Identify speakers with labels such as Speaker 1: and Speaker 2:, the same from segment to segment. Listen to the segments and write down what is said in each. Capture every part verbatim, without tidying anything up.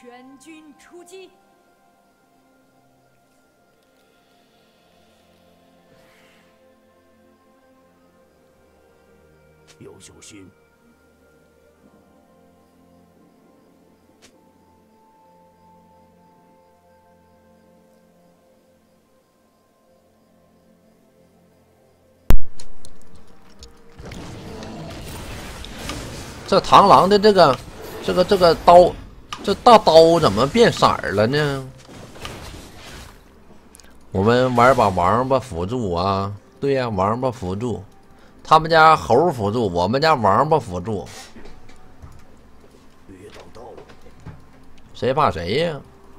Speaker 1: 全军出击！
Speaker 2: 要小心。
Speaker 3: 这螳螂的这个、这个、这个刀，这大刀怎么变色儿了呢？我们玩把王八辅助啊，对呀、啊，王八辅助，他们家猴辅助，我们家王八辅助，
Speaker 2: 别挡道，
Speaker 3: 谁怕谁呀？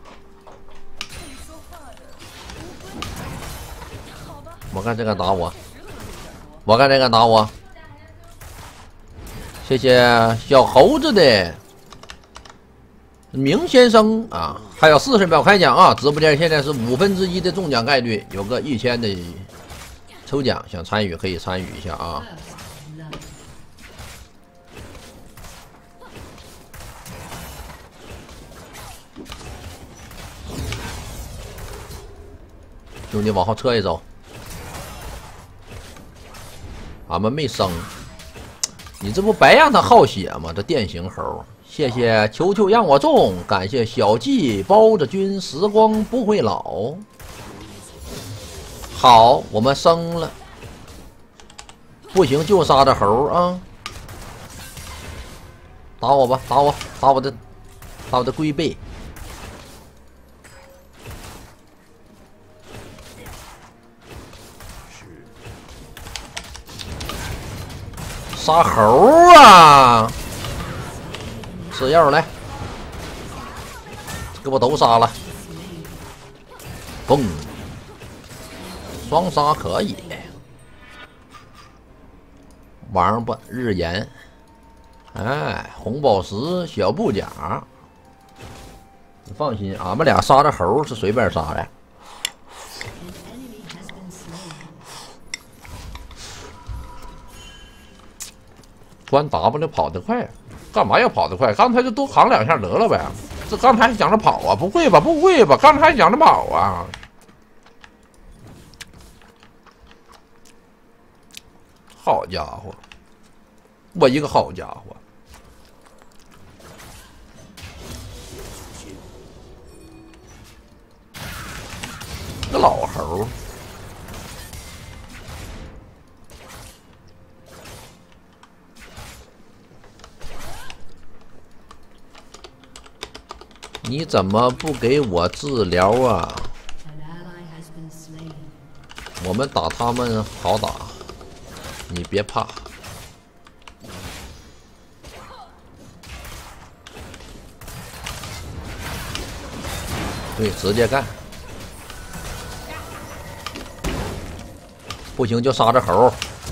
Speaker 3: 我看这个打我，我看这个打我。 谢谢小猴子的明先生啊，还有四十秒开奖啊！直播间现在是五分之一的中奖概率，有个一千的抽奖，想参与可以参与一下啊！兄弟，往后撤一走，俺们没升。 你这不白让他耗血吗？这电刑猴，谢谢球球让我中，感谢小季包子君，时光不会老。好，我们升了，不行就杀这猴啊！打我吧，打我，打我的，打我的龟背。杀猴啊！吃药来，给我都杀了！嘣，双杀可以。王八日炎，哎，红宝石小布甲。你放心，俺们俩杀这猴是随便杀的。 关 W 跑得快，干嘛要跑得快？刚才就多扛两下得了呗。这刚才还想着跑啊？不会吧？不会吧？刚才还想着跑啊？好家伙，我一个好家伙！个老猴。 你怎么不给我治疗啊？我们打他们好打，你别怕。对，直接干。不行就杀这猴。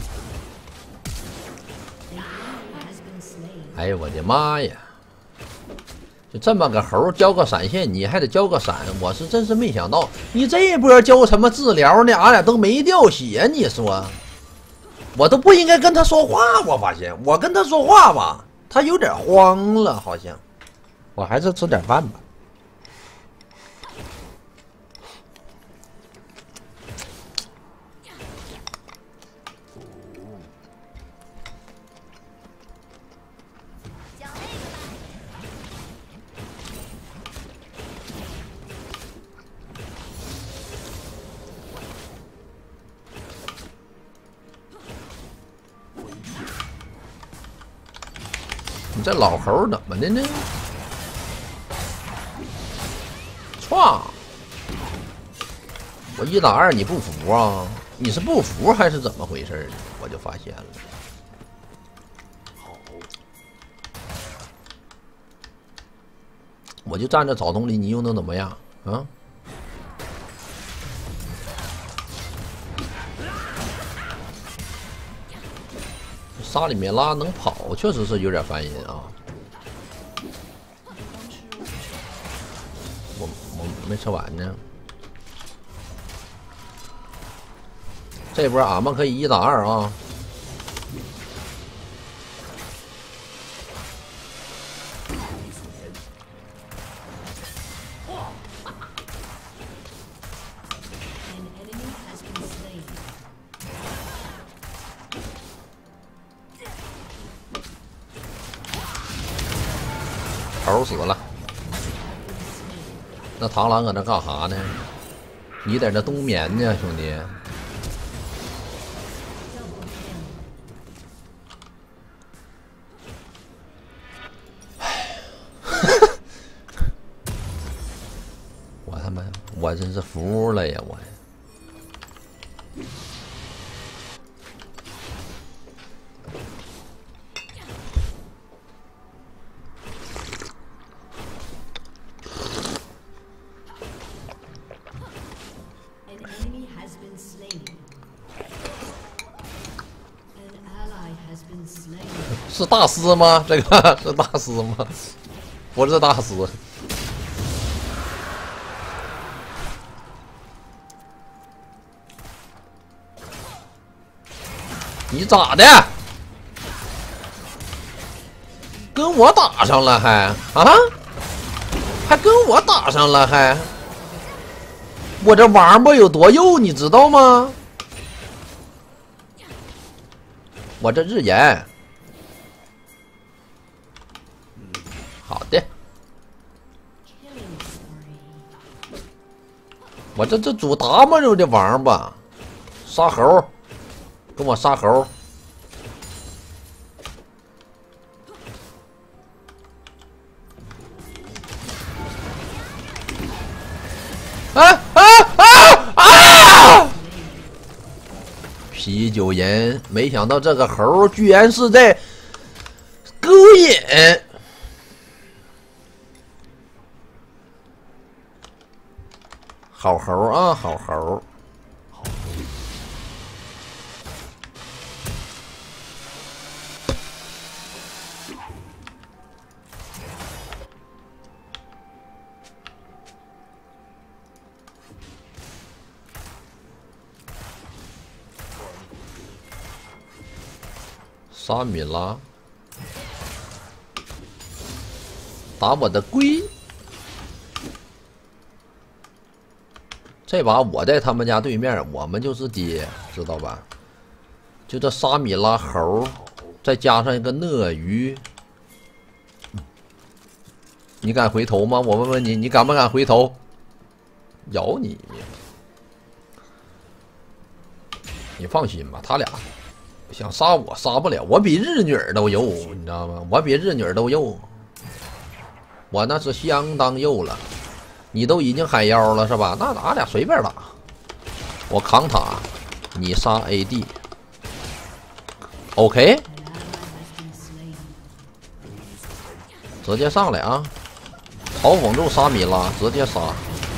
Speaker 3: 哎呀，我的妈呀！ 就这么个猴交个闪现，你还得交个闪，我是真是没想到，你这一波交什么治疗呢？俺俩都没掉血，你说，我都不应该跟他说话。我发现我跟他说话吧，他有点慌了，好像。我还是吃点饭吧。你这老猴怎么的呢？创！我一打二你不服啊？你是不服还是怎么回事呢？我就发现了。
Speaker 2: 好，
Speaker 3: 我就站着草丛里，你又能怎么样啊？沙里面拉能跑，确实是有点烦人啊。我我没吃完呢。这波俺们可以一打二啊！ 猴死了。那螳螂搁那干啥呢？你在这冬眠呢，兄弟。我他妈，我真是服了呀！我。 是大师吗？这个是大师吗？不是大师。你咋的？跟我打上了还啊？还跟我打上了还？我这王八有多幼，你知道吗？我这日炎。 好的，我这这主达摩肉的王八，杀猴，跟我杀猴。啊啊啊啊！啤酒人，没想到这个猴居然是在勾引。 好猴啊，好猴！沙米拉，打我的龟！ 这把我在他们家对面，我们就是爹，知道吧？就这沙米拉猴，再加上一个鳄鱼，你敢回头吗？我问问你，你敢不敢回头？咬你！你放心吧，他俩想杀我杀不了，我比日女儿都幼，你知道吗？我比日女儿都幼，我那是相当幼了。 你都已经海妖了是吧？那咱俩随便打，我扛塔，你杀 A D。OK， 直接上来啊！嘲讽住沙米拉，直接杀，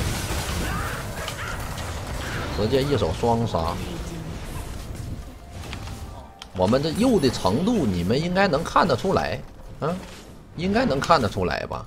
Speaker 3: 直接一手双杀。我们这幼的程度，你们应该能看得出来，啊，应该能看得出来吧？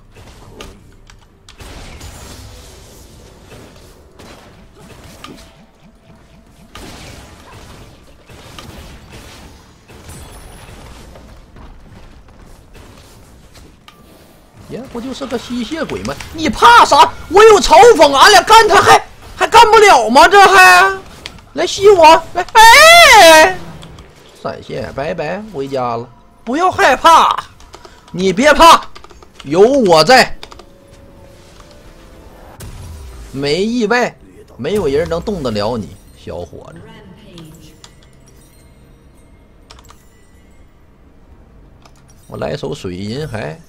Speaker 3: 呀，不就是个吸血鬼吗？你怕啥？我有嘲讽，俺俩干他还还干不了吗？这还来吸我，来哎！闪现，拜拜，回家了。不要害怕，你别怕，有我在。没意外，没有人能动得了你，小伙子。我来首水银海。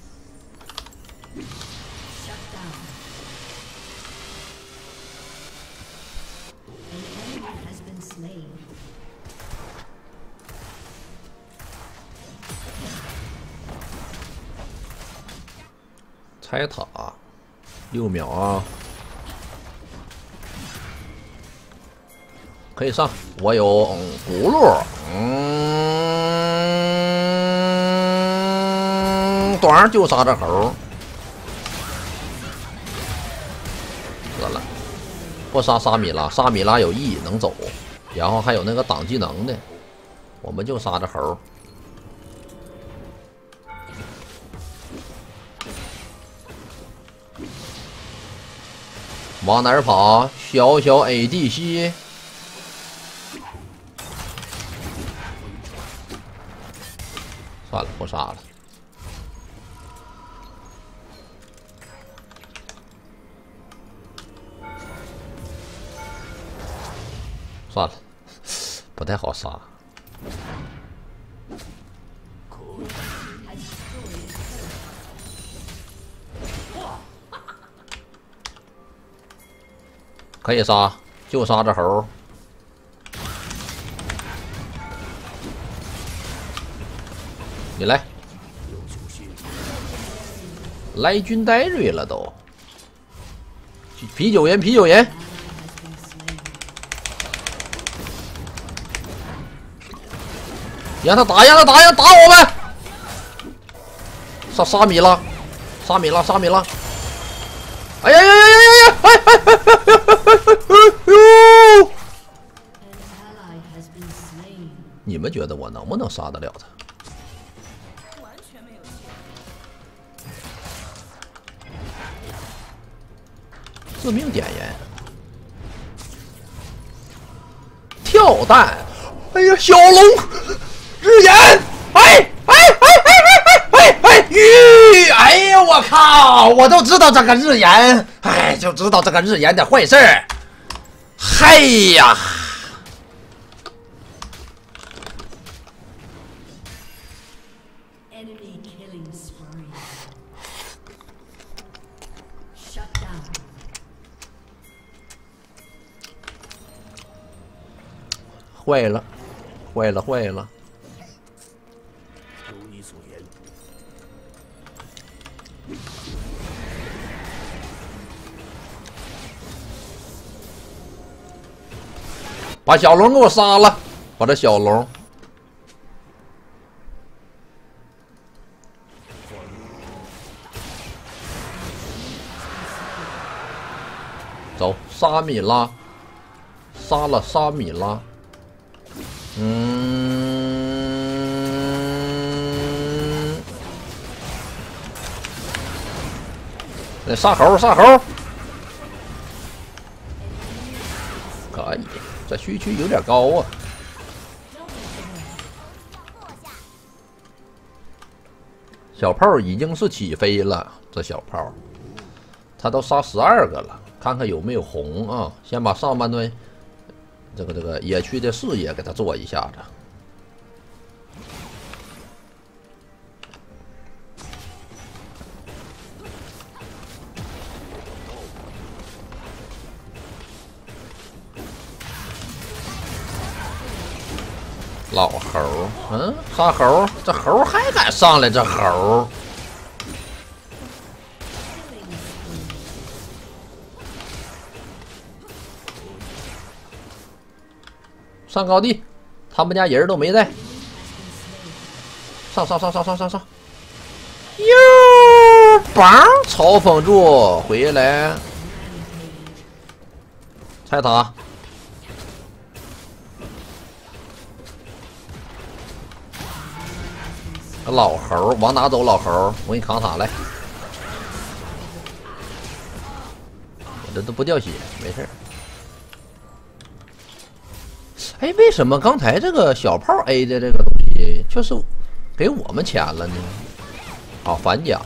Speaker 3: 拆塔，六秒啊！可以上，我有嗯葫芦，嗯，短就杀这猴，得了，不杀沙米拉，沙米拉有 E 能走，然后还有那个挡技能的，我们就杀这猴。 往哪儿跑？小小 A D C， 算了，不杀了。 算了，不太好杀。可以杀，就杀这猴。你来，来军带瑞了都。啤酒人，啤酒人。让他打，让他打，让他打我们！杀杀米了，杀米了，杀米了！哎呀呀呀呀呀呀！哎哎哎哎哎哎呦！你们觉得我能不能杀得了他？致命点烟，跳弹！哎呀，小龙！日炎，哎哎哎哎哎哎哎鱼！哎呀，我靠！我都知道这个日炎，哎，就知道这个日炎的坏事儿。嗨呀！坏了，坏了，坏了！
Speaker 1: 如你所言，
Speaker 3: 把小龙给我杀了！把这小龙，走，沙米拉，杀了沙米拉。嗯，得杀猴，杀猴，可以。这虚区有点高啊。小炮已经是起飞了，这小炮，他都杀十二个了，看看有没有红啊？先把上半段。这个这个野区的视野给他做一下子，老猴，嗯，杀猴，这猴还敢上来，这猴。上高地，他们家人都没在。上上上上上上上！哟，棒！嘲讽住回来，拆塔。老猴往哪走？老猴，我给你扛塔来。我这都不掉血，没事。哎，为什么刚才这个小炮 A 的这个东西就是给我们钱了呢？好，反甲，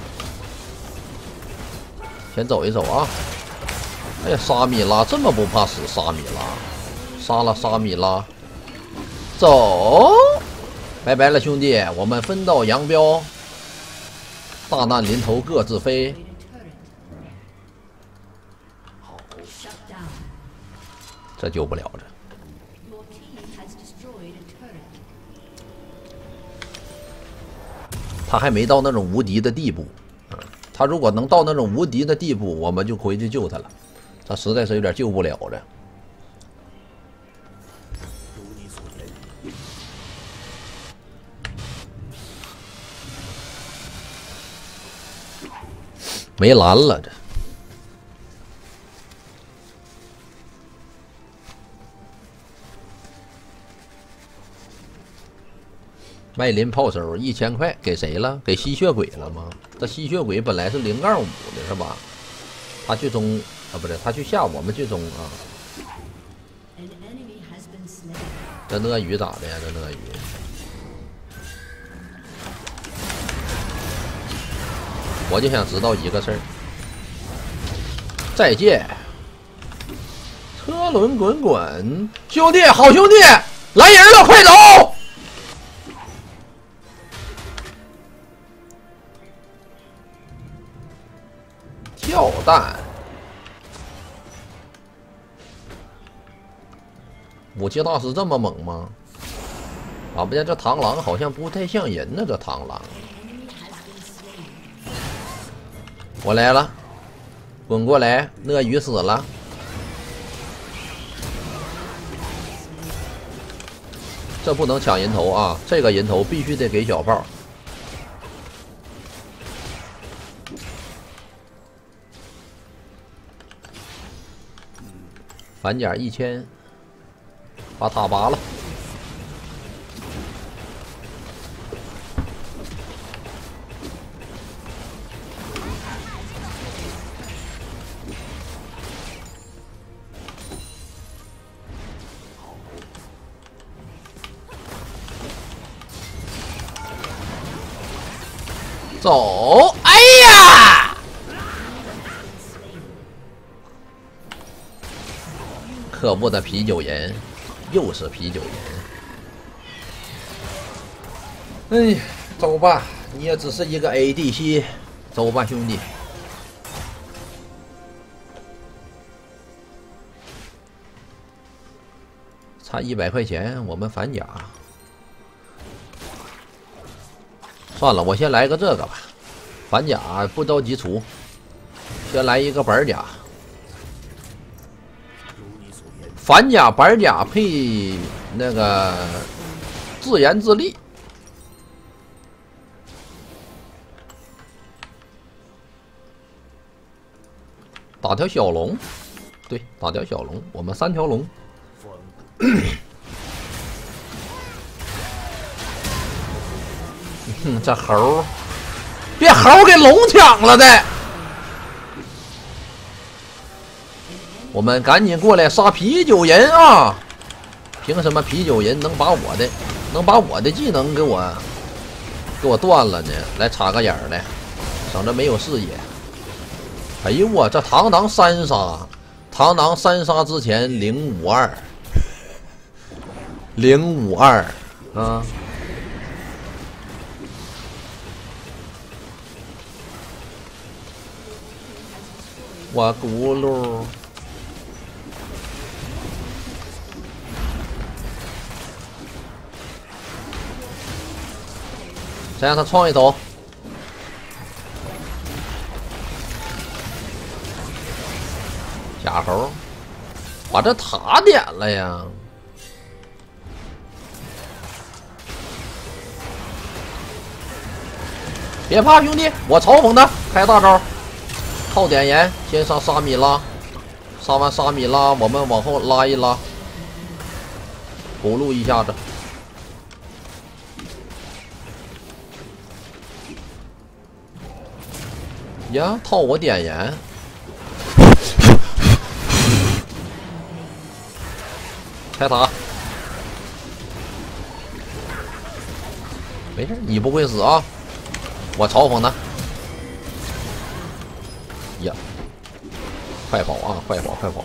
Speaker 3: 先走一走啊！哎呀，沙米拉这么不怕死，沙米拉，杀了沙米拉，走，拜拜了兄弟，我们分道扬镳，大难临头各自飞。这救不了这。他还没到那种无敌的地步，嗯，他如果能到那种无敌的地步，我们就回去救他了。他实在是有点救不了了。
Speaker 1: 如你所言，
Speaker 3: 没蓝了这。麦林炮手一千块给谁了？给吸血鬼了吗？这吸血鬼本来是零杠五的是吧？他去中啊，不对，他去下我们去中啊。这鳄鱼咋的呀？这鳄鱼。我就想知道一个事儿。再见。车车轮滚滚，兄弟，好兄弟，来人了，快走！跳弹，武器大师这么猛吗？啊，不对，这螳螂好像不太像人呢，这螳螂。我来了，滚过来，鳄鱼死了。这不能抢人头啊！这个人头必须得给小炮。反甲一千，把塔拔了。走！哎呀！可恶的啤酒人，又是啤酒人。哎，走吧，你也只是一个 A D C， 走吧，兄弟。差一百块钱，我们反甲。算了，我先来个这个吧，反甲不着急出，先来一个板甲，反甲板甲配那个自言自立，打条小龙，对，打条小龙，我们三条龙。哼，这猴别猴给龙抢了的，我们赶紧过来杀啤酒人啊！凭什么啤酒人能把我的能把我的技能给我给我断了呢？来插个眼儿来，省着没有视野。哎呦我这堂堂三杀，堂堂三杀之前零五二，零五二啊！我咕噜，再让他创一头，假猴，把这塔点了呀！别怕，兄弟，我嘲讽他，开大招。靠点盐，先杀沙米拉，杀完沙米拉，我们往后拉一拉，补录一下子。呀，套我点盐，开塔，没事，你不会死啊，我嘲讽他。呀！快跑啊！快跑！快跑！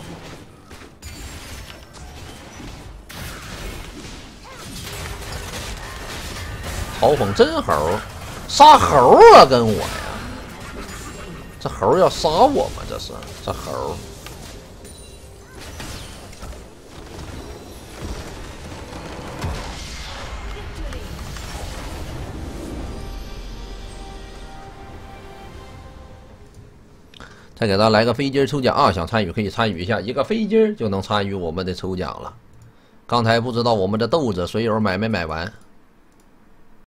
Speaker 3: 嘲讽真猴，杀猴啊！跟我呀，这猴要杀我吗？这是这猴。再给他来个飞机抽奖啊！想参与可以参与一下，一个飞机就能参与我们的抽奖了。刚才不知道我们的豆子水友买没买完。